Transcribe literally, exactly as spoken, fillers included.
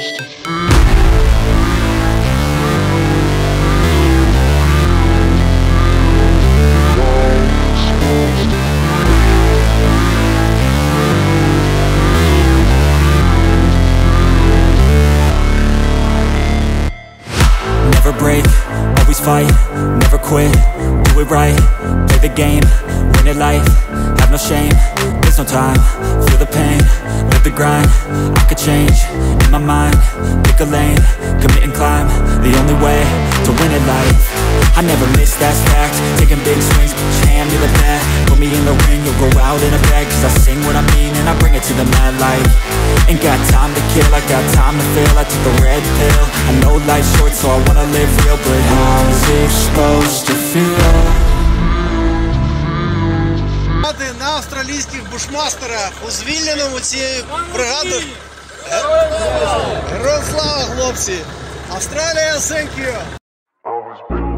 supposed to feel. Never break, always fight, never quit, do it right, play the game, win it life, have no shame, there's no time, feel the pain, live the grind, I could change, in my mind, pick a lane, commit and climb, the only way to win it life. I never miss, that's fact, taking big swings, put your hand to the bat, put me in the ring, you'll go out in a bag, cause I sing what I mean and I bring it to the mad light. Ain't got time to kill, I got time to feel, I took the red pill, I know life's short so I wanna live real, but how's it supposed to feel? На австралійських бушмастерах у звільненому цією бригадою. Героям слава, хлопці! Австралія, thank you!